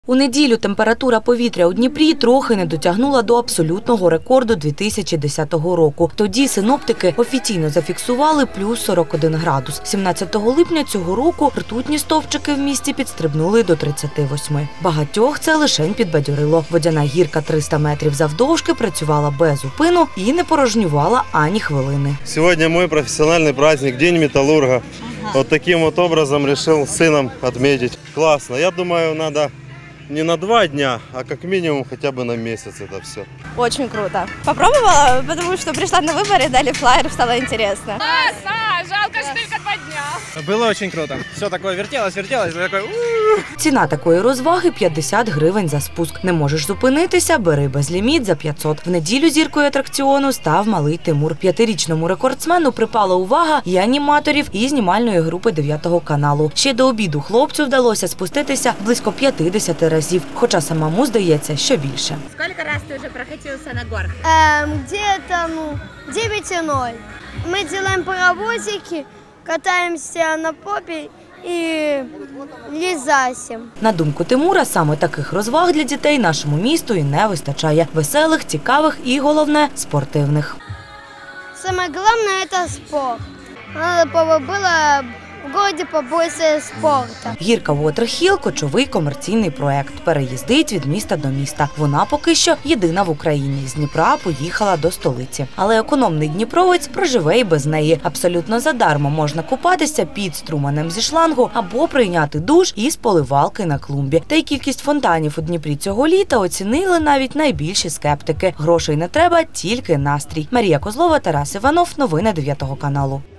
У неділю температура повітря у Дніпрі трохи не дотягнула до абсолютного рекорду 2010 року. Тоді синоптики офіційно зафіксували плюс 41 градус. 17 липня цього року ртутні стовпчики в місті підстрибнули до 38. Багатьох це лишень підбадьорило. Водяна гірка 300 метрів завдовжки працювала без зупину і не порожнювала ані хвилини. Сьогодні мій професіональний праздник, День металурга. Вот таким вот образом решил с сыном отметить. Классно. Я думаю, надо не на 2 дня, а как минимум хотя бы на месяц это все. Очень круто. Попробовала, потому что пришла на выборы, дали флаер, стало интересно. Классно! Жалко, что только 2 дня. Было очень круто. Все такое вертелось, такой... Ціна такої розваги – 50 гривень за спуск. Не можеш зупинитися – бери безліміт за 500. В неділю зіркою атракціону став малий Тимур. 5-річному рекордсмену припала увага і аніматорів, і знімальної групи 9-го каналу. Ще до обіду хлопцю вдалося спуститися близько 50 разів, хоча самому здається, що більше. Сколько раз ты уже прокатился на горках? Где-то 9,0. Мы делаем паровозики, катаемся на попе і лізасім. На думку Тимура, саме таких розваг для дітей нашому місту і не вистачає. Веселих, цікавих і, головне, спортивних. Саме головне – це спорт. Треба було в городі побольше спорту. Гірка Waterhill – кочовий комерційний проект. Переїздить від міста до міста. Вона поки що єдина в Україні. З Дніпра поїхала до столиці. Але економний дніпровець проживе і без неї. Абсолютно задармо можна купатися під струменем зі шлангу або прийняти душ із поливалки на клумбі. Та й кількість фонтанів у Дніпрі цього літа оцінили навіть найбільші скептики. Грошей не треба, тільки настрій. Марія Козлова, Тарас Іванов. Новини 9 каналу.